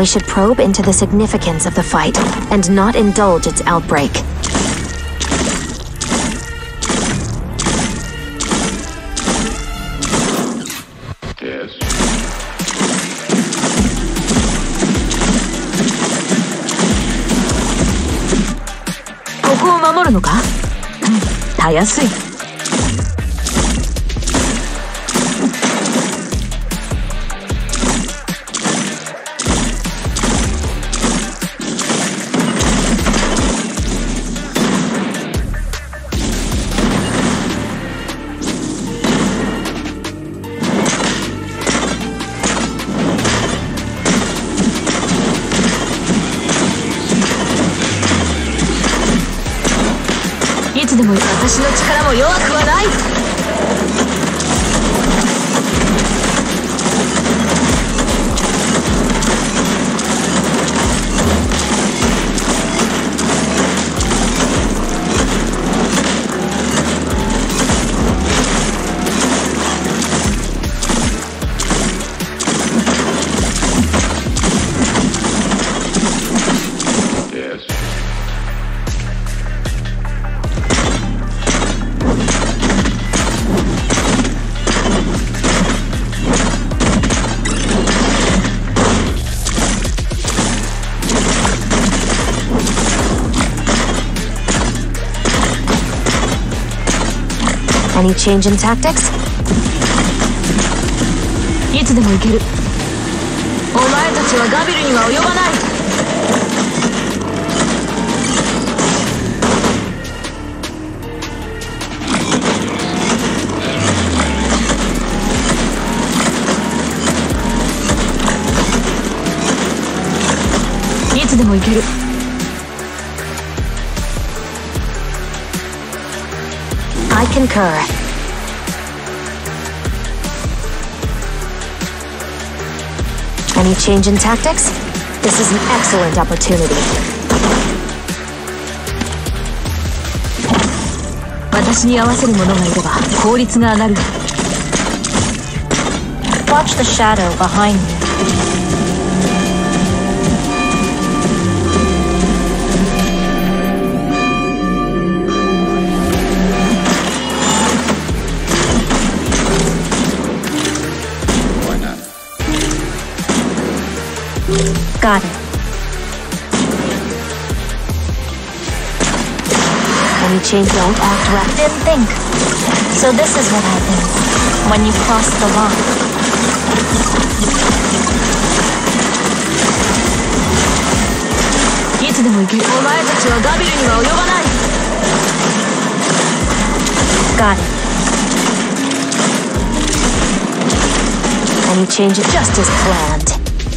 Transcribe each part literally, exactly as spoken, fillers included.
We should probe into the significance of the fight and not indulge its outbreak. Yes. ここを守るのか？うん、たやすい。いつでも私の力も弱くはない。Any change in tactics? いつでも行ける。お前たちはガビルには及ばない。いつでも行ける。I concur. Any change in tactics? This is an excellent opportunity. 私に合わせる者がいれば効率が上がる。Watch the shadow behind you. Got it. Any change? Don't act right. Didn't think. So this is what happens when you cross the line. Got it. Any change? Just as planned.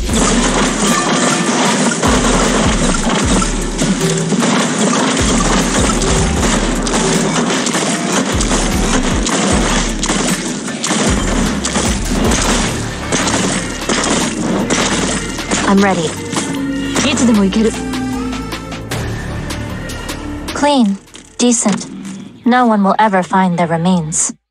I'm ready. いつでも行ける。Clean, decent. No one will ever find their remains.